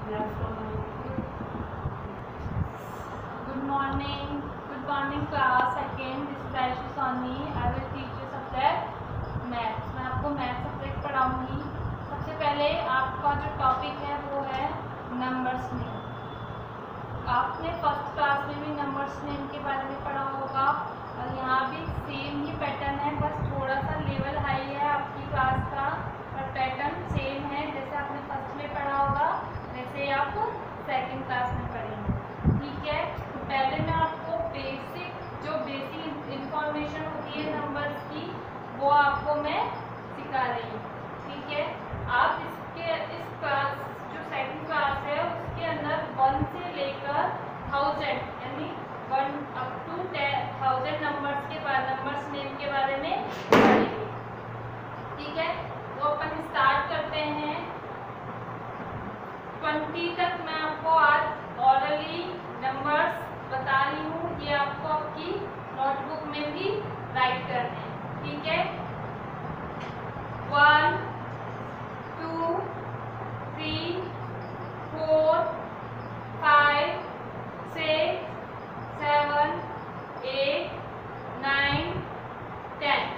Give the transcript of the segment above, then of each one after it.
Good morning class second. This is Aisha Soni. I will teach you subject maths. मैं आपको math subject पढ़ाऊंगी। सबसे पहले आपका जो टॉपिक है वो है नंबर्स नेम। आपने फर्स्ट क्लास में भी नंबर्स नेम के बारे में पढ़ा होगा और यहाँ भी सेम ही पैटर्न है, बस थोड़ा सा लेवल हाई है आपकी क्लास का, और पैटर्न सेम है। जैसे आपने फर्स्ट में पढ़ा होगा वैसे आप सेकंड क्लास में पढ़ेंगे, ठीक है। तो पहले मैं आपको बेसिक इंफॉर्मेशन होती है नंबर्स की, वो आपको मैं सिखा रही हूँ, ठीक है। आप इस क्लास जो सेकंड क्लास है उसके अंदर 1 से लेकर 1000 यानी 1 up to 10,000 नंबर्स नेम के बारे में पढ़ेंगे, ठीक है। तो अपन स्टार्ट करते हैं। 20 तक मैं आपको आज ऑलरेडी नंबर्स बता रही हूँ, ये आपको आपकी नोटबुक में भी राइट करने हैं, ठीक है। 1 2 3 4 5 6 7 8 9 10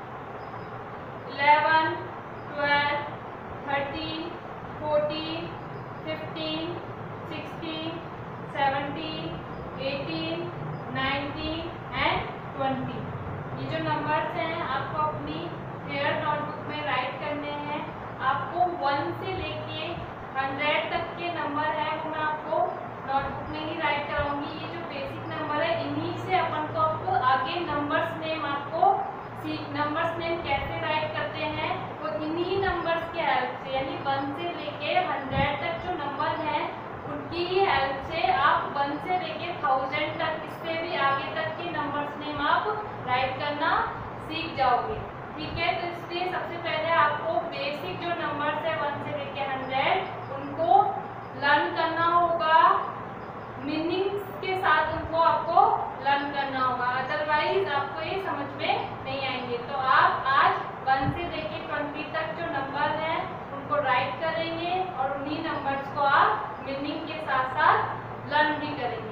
11 12 13 14 15 16 17 18 19 एंड 20। ये जो नंबर्स हैं आपको अपनी फेयर नोटबुक में राइट करने हैं। आपको 1 से लेके 100 तक के नंबर है वो मैं आपको नोटबुक में ही राइट कराऊंगी। ये जो बेसिक नंबर है इन्हीं से अपन को आपको आगे नंबर्स नेम कैसे राइट करते हैं वो इन्हीं नंबर्स के हेल्प से, यानी 1 से लेके 100 तक जो नंबर हैं उनकी ही हेल्प से आप 1 से लेके 1000 तक, इससे भी आगे तक के नंबर्स नेम आप राइट करना सीख जाओगे, ठीक है। तो इसलिए सबसे पहले आपको बेसिक जो नंबर्स है 1 से लेके 100 उनको लर्न करना होगा, मीनिंग्स के साथ उनको आपको लर्न करना होगा, अदरवाइज आपको ये समझ में नहीं आएंगे। तो आप आज 1 से लेके 20 तक जो नंबर हैं उनको राइट करेंगे और उन्हीं नंबर्स को आप मीनिंग के साथ साथ लर्न भी करेंगे।